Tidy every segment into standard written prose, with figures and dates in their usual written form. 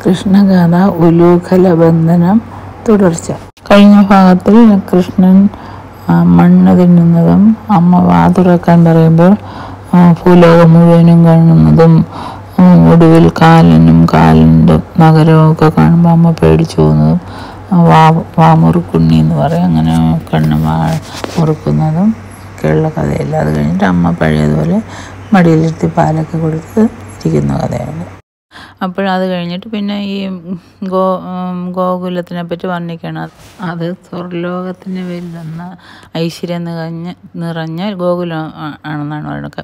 കൃഷ്ണഗാഥ ഉലൂഖലബന്ധനം തുടർച്ച. കഴിഞ്ഞ ഭാഗത്തിൽ കൃഷ്ണൻ മണ്ണ് തിന്നുന്നതും അമ്മ വാതുറക്കാൻ പറയുമ്പോൾ ഭൂലോകം മുഴുവനും കാണുന്നതും ഒടുവിൽ കാലിൻ്റെ നഗരവും ഒക്കെ കാണുമ്പോൾ അമ്മ പേടിച്ചു പോകുന്നതും വാമുറുക്കുണ്ണി എന്ന് പറയും, അങ്ങനെ കണ്ണ് മുറുക്കുന്നതും ഒക്കെയുള്ള കഥയില്ല. അത് കഴിഞ്ഞിട്ട് അമ്മ പഴയതുപോലെ മടിയിലിരുത്തി പാലൊക്കെ കൊടുത്ത് ഇരിക്കുന്ന കഥയാണ്. അപ്പോഴത് കഴിഞ്ഞിട്ട് പിന്നെ ഈ ഗോകുലത്തിനെ പറ്റി വർണ്ണിക്കണം. അത് സ്വർലോകത്തിന് വെല്ലുന്ന ഐശ്വര്യം നിറഞ്ഞ ഗോകുലം ആണെന്നാണ് പറയുന്നത്.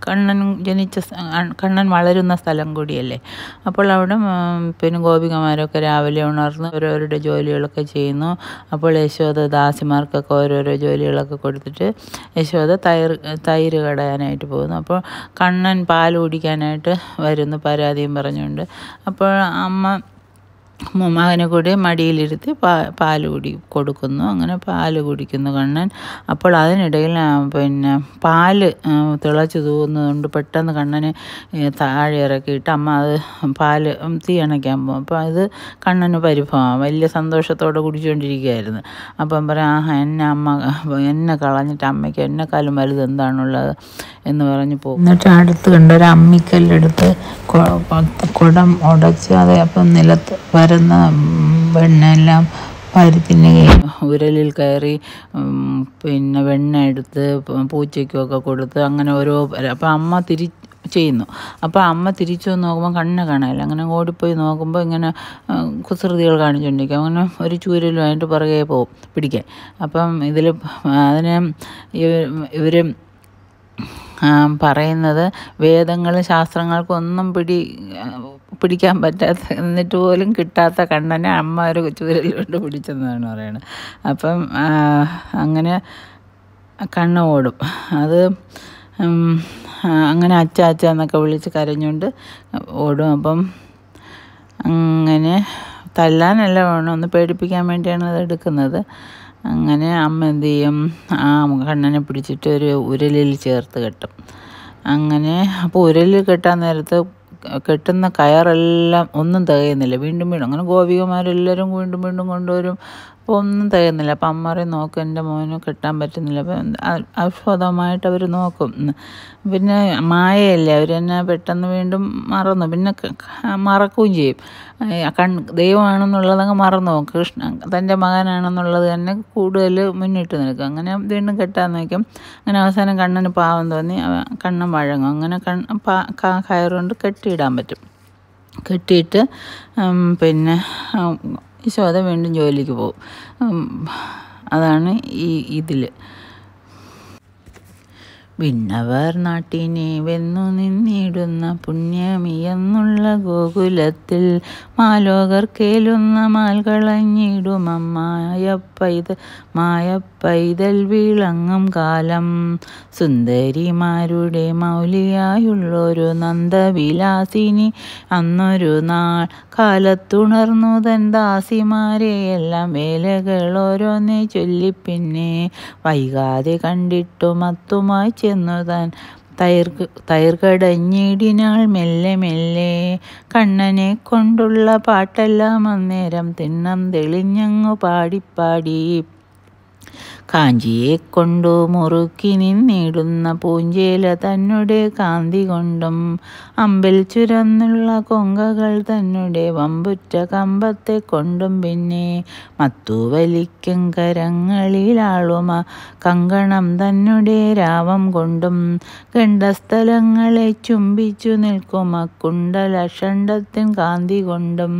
കണ്ണൻ വളരുന്ന സ്ഥലം കൂടിയല്ലേ. അപ്പോൾ അവിടെ പിന്നെ ഗോപികമാരൊക്കെ രാവിലെ ഉണർന്ന് ഓരോരുടെ ജോലികളൊക്കെ ചെയ്യുന്നു. അപ്പോൾ യശോദ ദാസിമാർക്കൊക്കെ ഓരോരോ ജോലികളൊക്കെ കൊടുത്തിട്ട് യശോദ തൈര് കടയാനായിട്ട് പോകുന്നു. അപ്പോൾ കണ്ണൻ പാൽ കുടിക്കാനായിട്ട് വരുന്നു പരാതിയും പറഞ്ഞുകൊണ്ട്. അപ്പോൾ അമ്മ മകനെ കൂടി മടിയിലിരുത്തി പാൽ കൊടുക്കുന്നു. അങ്ങനെ പാല് കുടിക്കുന്നു കണ്ണൻ. അപ്പോൾ അതിനിടയിൽ പിന്നെ പാല് തിളച്ച് തൂകുന്നതുകൊണ്ട് പെട്ടെന്ന് കണ്ണന് താഴെ ഇറക്കിയിട്ട് അമ്മ അത് പാല് തീ അണയ്ക്കാൻ പോകും. അപ്പോൾ അത് കണ്ണന് പരിഭവം, വലിയ സന്തോഷത്തോടെ കുടിച്ചുകൊണ്ടിരിക്കുകയായിരുന്നു. അപ്പം പറയാം, എന്നെ കളഞ്ഞിട്ട് അമ്മയ്ക്ക് എന്നെക്കാളും വലുത് എന്താണുള്ളത് എന്ന് പറഞ്ഞ് പോകും. എന്നിട്ട് അടുത്ത് കണ്ടൊരു അമ്മിക്കല്ലെടുത്ത് കുടം ഉടച്ച് അത് അപ്പം നിലത്ത് വരുന്ന വെണ്ണയെല്ലാം തിന്നുകയും ഉരലിൽ കയറി പിന്നെ വെണ്ണ എടുത്ത് പൂച്ചയ്ക്കൊക്കെ കൊടുത്ത് അങ്ങനെ ഓരോ. അപ്പം അമ്മ ചെയ്യുന്നു. അപ്പോൾ അമ്മ തിരിച്ചു നോക്കുമ്പോൾ കണ്ണ് കാണാനില്ല. അങ്ങനെ ഓടിപ്പോയി നോക്കുമ്പോൾ ഇങ്ങനെ കുസൃതികൾ കാണിച്ചുകൊണ്ടിരിക്കും. അങ്ങനെ ഒരു ചൂരലുമായിട്ട് പുറകെ പോകും പിടിക്കാൻ. അപ്പം അതിന് ഇവർ പറയുന്നത് വേദങ്ങളും ശാസ്ത്രങ്ങൾക്കും ഒന്നും പിടിക്കാൻ പറ്റാത്ത, എന്നിട്ട് പോലും കിട്ടാത്ത കണ്ണനെ അമ്മ ഒരു ചൂരലുകൊണ്ട് പിടിച്ചെന്നാണ് പറയുന്നത്. അപ്പം അങ്ങനെ കണ്ണ് ഓടും. അത് അങ്ങനെ അച്ഛ എന്നൊക്കെ വിളിച്ച് കരഞ്ഞുകൊണ്ട് ഓടും. അപ്പം അങ്ങനെ തല്ലാനല്ല വേണം, ഒന്ന് പേടിപ്പിക്കാൻ വേണ്ടിയാണ് അത് എടുക്കുന്നത്. അങ്ങനെ അമ്മ എന്ത് ചെയ്യും, ആ കണ്ണനെ പിടിച്ചിട്ട് ഒരു ഉരലിൽ ചേർത്ത് കെട്ടും. അങ്ങനെ അപ്പോൾ ഉരലിൽ കെട്ടാൻ നേരത്ത് കെട്ടുന്ന കയറെല്ലാം ഒന്നും തികയുന്നില്ല. വീണ്ടും അങ്ങനെ ഗോപികമാരെല്ലാവരും വീണ്ടും കൊണ്ടുവരും. അപ്പോൾ ഒന്നും തികയുന്നില്ല. അപ്പം അമ്മ പറയും, നോക്കും എൻ്റെ മോന് കെട്ടാൻ പറ്റുന്നില്ല. അപ്പം അത്ഭുതമായിട്ട് അവർ നോക്കും. പിന്നെ മായയല്ലേ, അവർ തന്നെ പെട്ടെന്ന് വീണ്ടും മറന്നു. പിന്നെ മറക്കുകയും ചെയ്യും. ദൈവമാണെന്നുള്ളതങ്ങ് മറന്നു പോകും. കൃഷ്ണൻ തൻ്റെ മകനാണെന്നുള്ളത് തന്നെ കൂടുതൽ മുന്നിട്ട് നിൽക്കും. അങ്ങനെ വീണ്ടും കെട്ടാൻ നോക്കും. അങ്ങനെ അവസാനം കണ്ണന് പാവം തോന്നി കണ്ണൻ വഴങ്ങും. അങ്ങനെ കയറുകൊണ്ട് കെട്ടിയിടാൻ പറ്റും. കെട്ടിയിട്ട് പിന്നെ യശോദ വീണ്ടും ജോലിക്ക് പോകും. അതാണ് ഇതിൽ. വിണ്ണവർ നാട്ടിനെ വെന്നു നിന്നിടുന്ന പുണ്യമീയെന്നുള്ള ഗോകുലത്തിൽ മാലോകർ കേളുന്ന മായപ്പൈതൽ വിളങ്ങും കാലം. സുന്ദരിമാരുടെ മൗലിയായുള്ളൊരു നന്ദവിലാസിനി അന്നൊരു നാൾ കാലത്തുണർന്നു തൻ ദാസിമാരെയെല്ലാം വേലകൾ ഓരോന്നെ ചൊല്ലിപ്പിന്നെ വൈകാതെ കണ്ടിട്ടു മത്തുമായി ചെന്നു താൻ തൈർകടഞ്ഞിടിനാൾ മെല്ലെ മെല്ലെ. കണ്ണനെ കൊണ്ടുള്ള പാട്ടെല്ലാം അന്നേരം തിണ്ണം തെളിഞ്ഞങ്ങു പാടിപ്പാടി കാഞ്ചിയെ കൊണ്ടു മുറുക്കി നിന്നിടുന്ന പൂഞ്ചേല തന്നെ കാന്തി കൊണ്ടും അമ്പിൽ ചുരന്നുള്ള കൊങ്കകൾ തന്നെ വമ്പുറ്റ കമ്പത്തെ കൊണ്ടും പിന്നെ മത്തുവലിക്കും കരങ്ങളിലാളുമ കങ്കണം തന്നെ രാവം കൊണ്ടും ഗണ്ഡസ്ഥലങ്ങളെ ചുംബിച്ചു നിൽക്കുമ കുണ്ടലഷണ്ടത്തിൻ കാന്തി കൊണ്ടും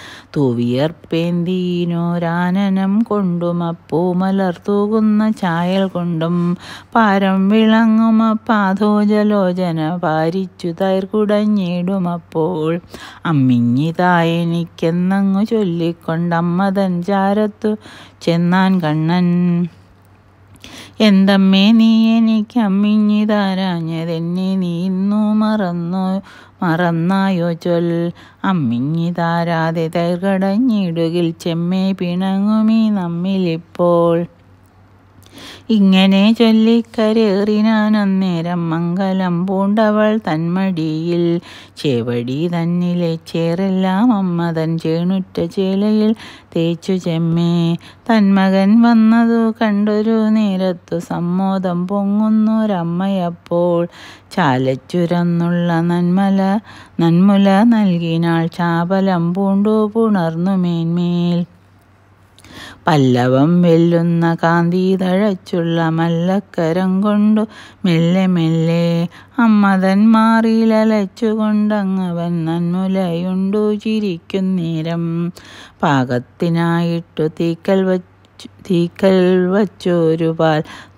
തൂവിയർപ്പേന്തീനോരാനനം കൊണ്ടും പൂമലർ തൂകുന്ന ചായൽ കൊണ്ടും പാരം വിളങ്ങുമ പാദോജലോചന പാരിച്ചു തൈർകുടഞ്ഞിടുമപ്പോൾ അമ്മിഞ്ഞിതായെനിക്കെന്നങ്ങു ചൊല്ലിക്കൊണ്ടമ്മതൻ ചാരത്തു ചെന്നാൻ കണ്ണൻ. എന്തമ്മേ നീ എനിക്ക് അമ്മിഞ്ഞിതാരാഞ്ഞതെന്നെ നീ ഇന്നു മറന്നായോ ചൊൽ. അമ്മിഞ്ഞിതാരാതെ തൈർകടഞ്ഞിടുകിൽ ചെമ്മേ പിണങ്ങുമീ നമ്മിലിപ്പോൾ. ഇങ്ങനെ ചൊല്ലിക്കരേറിനാൻ അന്നേരം മംഗലം പൂണ്ടവൾ തന്മടിയിൽ ചേവടി തന്നിലെ ചേറെല്ലാം അമ്മ തൻ ചേണുറ്റ ചേലയിൽ തേച്ചു ചെമ്മേ. തന്മകൻ വന്നതു കണ്ടൊരു നേരത്തു സമ്മോദം പൊങ്ങുന്നൊരമ്മയപ്പോൾ ചാലച്ചുരന്നുള്ള നന്മുല നൽകിനാൾ ചാപലം പൂണ്ടു പുണർന്നു മേന്മേൽ. പല്ലവം വെല്ലുന്ന കാന്തി തഴച്ചുള്ള മല്ലക്കരം കൊണ്ടു മെല്ലെ മെല്ലെ അമ്മതൻ മാറിലലച്ചുകൊണ്ടങ്ങവൻ നന്മുലയുണ്ടു ചിരിക്കുന്നേരം. പാകത്തിനായിട്ടു തീക്കൽ വച്ചൊരു പാൽ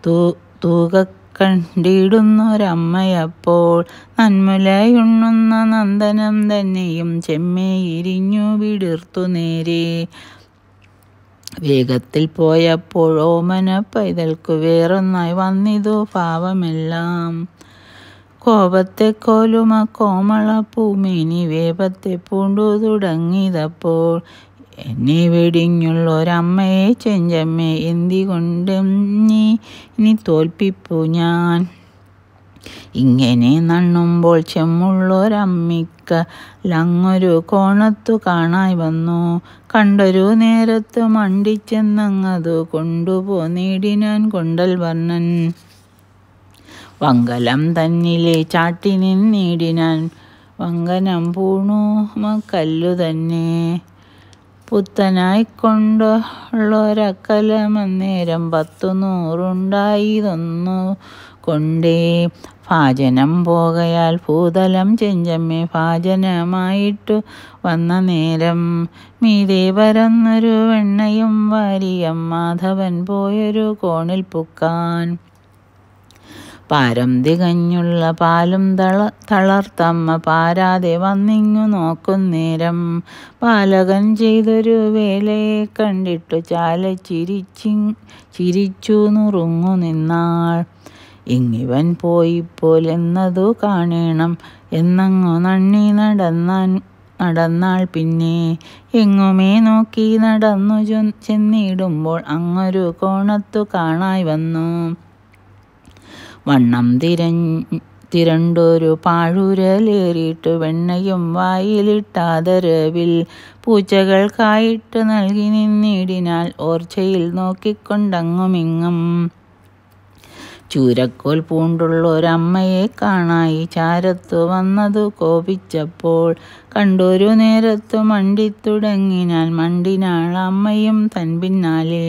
കണ്ടിടുന്നൊരമ്മയപ്പോൾ നന്മുലയുണ്ണുന്ന നന്ദനം തന്നെയും ചെമ്മേ ഇരിഞ്ഞു വിടിർത്തു നേരെ. വേഗത്തിൽ പോയപ്പോൾ ഓമന പൈതൽക്കു വേറൊന്നായി വന്നിതു ഭാവമെല്ലാം. കോപത്തെ കോലുമ കോമള പൂമേനി വേപത്തെ പൂണ്ടു തുടങ്ങിയതപ്പോൾ എന്നെ വെടിഞ്ഞുള്ളൊരമ്മയെ ചെഞ്ചമ്മേ എന്തികൊണ്ടിനി തോൽപ്പിപ്പു ഞാൻ. ഇങ്ങനെ നണ്ണുമ്പോൾ ചെമ്മുള്ളൊരമ്മിക്കലങ്ങൊരു കോണത്തു കാണായി വന്നു. കണ്ടൊരു നേരത്ത് മണ്ടിച്ചെന്നങ്ങതു കൊണ്ടുപോന്നീടിനാൻ കൊണ്ടൽ വർണ്ണൻ. വങ്കലം തന്നിലെ ചാട്ടി നിന്നീടിനാൻ വങ്കനം പൂണുമക്കല്ലു തന്നെ. പുത്തനായിക്കൊണ്ടുള്ളൊരക്കലമന്നേരം 10-100 കൊണ്ടേ. ഭാജനം പോകയാൽ ഭൂതലം ചെഞ്ചമ്മേ ഭാജനമായിട്ടു വന്ന നേരം മീതെ പരന്നൊരു വെണ്ണയും വാരിയം മാധവൻ പോയൊരു കോണിൽ പുക്കാൻ. പാരം തികഞ്ഞുള്ള പാലും തളർത്തമ്മ പാരാതെ വന്നിങ്ങു നോക്കുന്നേരം പാലകൻ ചെയ്തൊരു വേലയെ കണ്ടിട്ടു ചാല ചിരിച്ചു നുറുങ്ങു നിന്നാൾ. ഇങ്ങിവൻ പോയിപ്പോൾ എന്നതു കാണേണം എന്നങ്ങു നണ്ണി നടന്നാൾ. പിന്നെ എങ്ങുമേ നോക്കി നടന്നു ചെന്നിടുമ്പോൾ അങ്ങൊരു കോണത്തു കാണായി വന്നു. വണ്ണം തിരണ്ടൊരു പാഴുരലേറിയിട്ട് വെണ്ണയും വായിലിട്ടാദരവിൽ പൂച്ചകൾക്കായിട്ട് നൽകി നിന്നിടിനാൽ ഓർച്ചയിൽ നോക്കിക്കൊണ്ടങ്ങുമിങ്ങും. ചൂരക്കോൽ പൂണ്ടുള്ളൊരമ്മയെ കാണായി ചാരത്തു വന്നതു കോപിച്ചപ്പോൾ കണ്ടൊരു നേരത്തു മണ്ടിത്തുടങ്ങിനാൻ മണ്ടിനാൾ അമ്മയും തൻ പിന്നാലെ.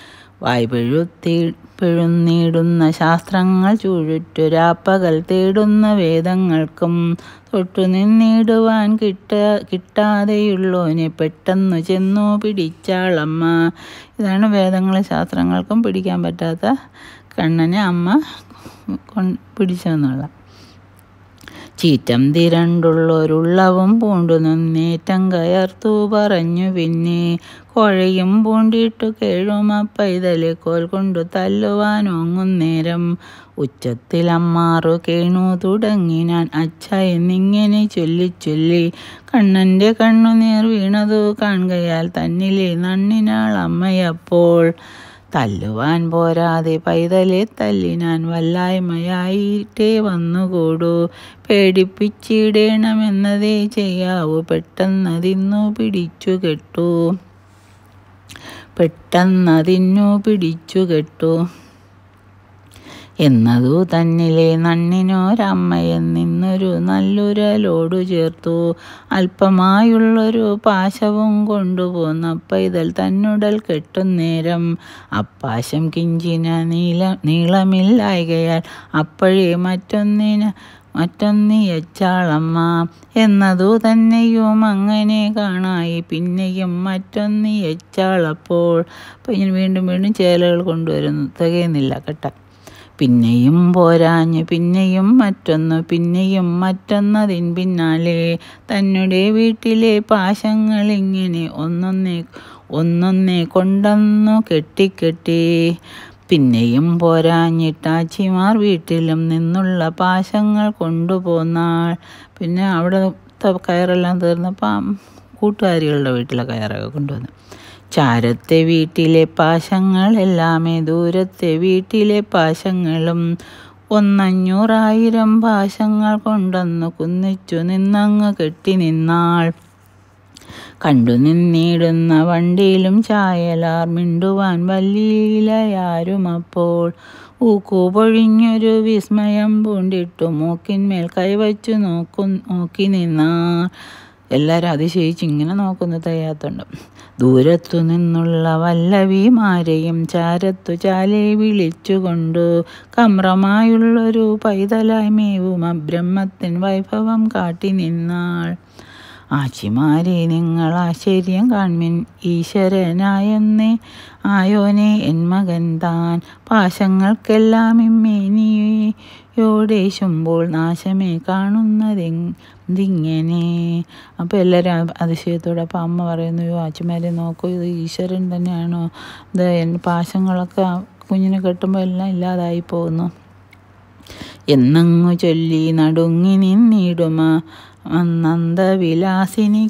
വായ്പെഴുന്നീടുന്ന ശാസ്ത്രങ്ങൾ ചുഴുറ്റു രാപ്പകൽ തേടുന്ന വേദങ്ങൾക്കും തൊട്ടു നിന്നിടുവാൻ കിട്ടാതെയുള്ളോനെ പെട്ടെന്നു ചെന്നു പിടിച്ചാളമ്മ. ഇതാണ് വേദങ്ങളും ശാസ്ത്രങ്ങൾക്കും പിടിക്കാൻ പറ്റാത്ത കണ്ണനെ അമ്മ പിടിച്ചെന്നുള്ള. ചീറ്റം തിരണ്ടുള്ളൊരുള്ളവും പൂണ്ടു നിന്നേറ്റം കയർത്തു പറഞ്ഞു. പിന്നെ കോഴയും പൂണ്ടിട്ടു കേഴുമ പൈതലെ കോൽ കൊണ്ടു തല്ലുവാനോങ്ങുന്നേരം ഉച്ചത്തിലമ്മാറു കേണു തുടങ്ങിനാൻ അച്ഛ എന്നിങ്ങനെ ചൊല്ലി കണ്ണൻ്റെ കണ്ണുനീർ വീണതു കാണുകയാൽ തന്നിലെ നണ്ണിനാൾ അമ്മയപ്പോൾ. തല്ലുവാൻ പോരാതെ പൈതലെ തല്ലിനാൻ വല്ലായ്മയായിട്ടേ വന്നുകൂടൂ. പേടിപ്പിച്ചിടേണമെന്നതേ ചെയ്യാവൂ. പെട്ടെന്നതിന്നു പിടിച്ചു കെട്ടു എന്നതു തന്നിലെ നണ്ണിനോരമ്മയെന്നിന്നൊരു നല്ലുരലോടു ചേർത്തു. അല്പമായുള്ളൊരു പാശവും കൊണ്ടുപോന്ന പൈതൽ തന്നുടൽ കെട്ടുന്നേരം അപ്പാശം കിഞ്ചിന നീളമില്ലായകയാൽ അപ്പോഴേ മറ്റൊന്നിയച്ചാളമ്മ എന്നതു തന്നെയും അങ്ങനെ കാണായി. പിന്നെയും മറ്റൊന്നിയച്ചാളപ്പോൾ അപ്പോൾ ഇങ്ങനെ വീണ്ടും ചേലകൾ കൊണ്ടുവരുന്നു, തികയുന്നില്ല കെട്ട. പിന്നെയും പോരാഞ്ഞ് പിന്നെയും മറ്റൊന്നതിൻ പിന്നാലെ തന്നെ വീട്ടിലെ പാശങ്ങളിങ്ങനെ ഒന്നൊന്നേ കൊണ്ടന്നു കെട്ടി. പിന്നെയും പോരാഞ്ഞിട്ടാച്ചിമാർ വീട്ടിലും നിന്നുള്ള പാശങ്ങൾ കൊണ്ടുപോന്നാൾ. പിന്നെ അവിടുത്തെ കയറെല്ലാം തീർന്നപ്പോൾ കൂട്ടുകാരികളുടെ വീട്ടിലെ കയറൊക്കെ കൊണ്ടുവന്നു. ചാരത്തെ വീട്ടിലെ പാശങ്ങളെല്ലാമേ ദൂരത്തെ വീട്ടിലെ പാശങ്ങളും 1,500,000 പാശങ്ങൾ കൊണ്ടൊന്നു കുന്നിച്ചു നിന്നങ്ങ് കെട്ടി നിന്നാൾ. കണ്ടു നിന്നിടുന്ന വണ്ടിയിലും ചായലാർ മിണ്ടുവാൻ വല്ലിയിലയാരുമപ്പോൾ. ഊക്കുപൊഴിഞ്ഞൊരു വിസ്മയം പൂണ്ടിട്ടു മൂക്കിന്മേൽ കൈവച്ചു നോക്കി നിന്നാർ. എല്ലാവരും അതിശയിച്ച് ഇങ്ങനെ നോക്കുന്നു തയ്യാത്തുണ്ട്. ദൂരത്തു നിന്നുള്ള വല്ലവിമാരെയും ചാരത്തു ചാലെ വിളിച്ചുകൊണ്ടു കമ്രമായുള്ളൊരു പൈതലായി മേവും അബ്രഹ്മത്തിൻ വൈഭവം കാട്ടി നിന്നാൾ. ആച്ചിമാരെ നിങ്ങൾ ആശ്ചര്യം കാൺമിൻ, ഈശ്വരനായെന്നേ ആയോനെ എൻ മകൻ താൻ. പാശങ്ങൾക്കെല്ലാം ഇമ്മേനിയോടേശുമ്പോൾ നാശമേ കാണുന്നതിങ്ങനെ. അപ്പോൾ എല്ലാവരും അതിശയത്തോടെ. അപ്പോൾ അമ്മ പറയുന്നു, ആച്ചിമാരെ നോക്കൂ, ഇത് ഈശ്വരൻ തന്നെയാണോ? ഇത് പാശങ്ങളൊക്കെ കുഞ്ഞിനെ കെട്ടുമ്പോൾ എല്ലാം ഇല്ലാതായി പോകുന്നു എന്നങ്ങു ചൊല്ലി നടുങ്ങി നിന്നിടുമ നന്ദവിലാസിനി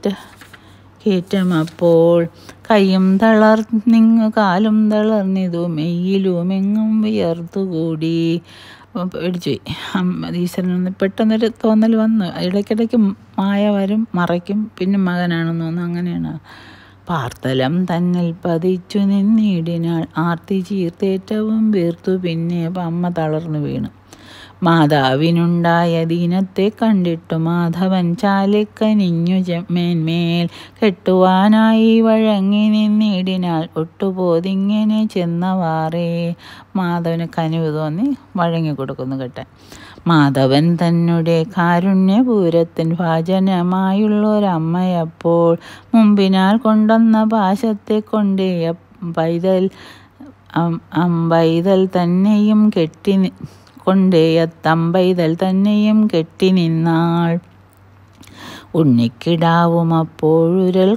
കേറ്റമപ്പോൾ. കൈയും തളർന്നിങ്ങു കാലും തളർന്നിതു മെയ്യിലുമെങ്ങും വിയർത്തുകൂടി. പേടിച്ചുപോയി. ഈശ്വരൻ പെട്ടെന്നൊരു തോന്നൽ വന്നു. ഇടയ്ക്കിടയ്ക്ക് മായ വരും, മറയ്ക്കും, പിന്നെ മകനാണെന്ന് തോന്നുന്നു. അങ്ങനെയാണ്. പാർത്തലം തന്നിൽ പതിച്ചു നിന്നിടിനാൾ ആർത്തി ചീർത്തേറ്റവും വീർത്തു. പിന്നെ അപ്പം അമ്മ തളർന്നു വീണു. മാതാവിനുണ്ടായ ദീനത്തെ കണ്ടിട്ടു മാധവൻ ചാലിക്കനിഞ്ഞു മേന്മേൽ കെട്ടുവാനായി വഴങ്ങി നിന്നിടിനാൾ ഒട്ടുപോതിങ്ങനെ ചെന്നവാറേ. മാധവന് കനിവ് തോന്നി വഴങ്ങിക്കൊടുക്കുന്നു കെട്ടാൻ. മാധവൻ തന്നെ കാരുണ്യപൂരത്തിൻ ഭാജനമായുള്ളൊരമ്മയപ്പോൾ മുമ്പിനാൽ കൊണ്ടുവന്ന പാശത്തെ കൊണ്ടേ അമ്പൈതൽ തന്നെയും കെട്ടി നിന്നാൾ. ഉണ്ണിക്കിടാവും അപ്പോഴുരൽ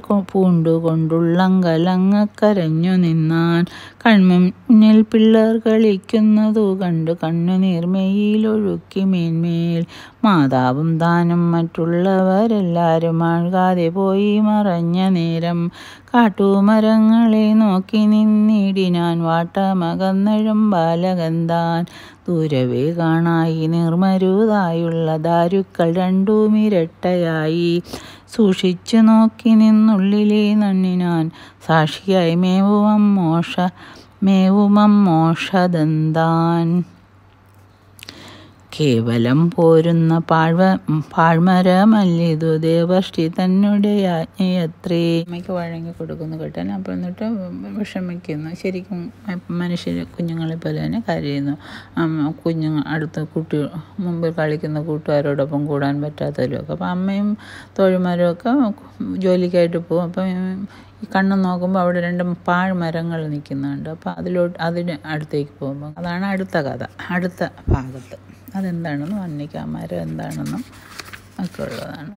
പൂണ്ടുകൊണ്ടുള്ളങ്കലങ്ങക്കരഞ്ഞു നിന്നാൻ. കൺമുന്നിൽ പിള്ളേർ കളിക്കുന്നതു കണ്ടു കണ്ണുനീർമയിലൊഴുക്കി മേന്മേൽ. മാതാവും താനും മറ്റുള്ളവരെല്ലാരും ആഴ്കാതെ പോയി മറഞ്ഞ നേരം കാട്ടുമരങ്ങളെ നോക്കി നിന്നിടിനാൻ വാട്ടമകന്നഴും ബാലകന്താൻ. ദൂരവേ കാണായി നിർമരുതായുള്ള ദാരുക്കൾ രണ്ടുമിരട്ടയായി സൂക്ഷിച്ചു നോക്കി നിന്നുള്ളിലെ നണ്ണിനാൻ സാക്ഷിയായി മേവുമമ്മോഷദന്താൻ. കേവലം പോരുന്ന പാഴ്മരമല്ലിതു ദേവർഷി തന്നെ ആജ്ഞയത്രേ. അമ്മയ്ക്ക് വഴങ്ങി കൊടുക്കുന്നു കേട്ടാൻ. അപ്പോൾ എന്നിട്ട് വിഷമിക്കുന്നു. ശരിക്കും മനുഷ്യർ കുഞ്ഞുങ്ങളെ പോലെ തന്നെ കരയുന്നു. അടുത്ത മുമ്പിൽ കളിക്കുന്ന കൂട്ടുകാരോടൊപ്പം കൂടാൻ പറ്റാത്തവരുമൊക്കെ. അപ്പോൾ അമ്മയും തോഴിമാരും ഒക്കെ ജോലിക്കായിട്ട് പോകും. അപ്പം ഈ കണ്ണ് നോക്കുമ്പോൾ അവിടെ 2 പാഴ്മരങ്ങൾ നിൽക്കുന്നുണ്ട്. അപ്പോൾ അതിന് അടുത്തേക്ക് പോകുമ്പോൾ അതാണ് അടുത്ത കഥ, അടുത്ത ഭാഗത്ത്. അതെന്താണെന്നും അന്വേഷിക്കാം, മരം എന്താണെന്നും ഒക്കെ ഉള്ളതാണ്.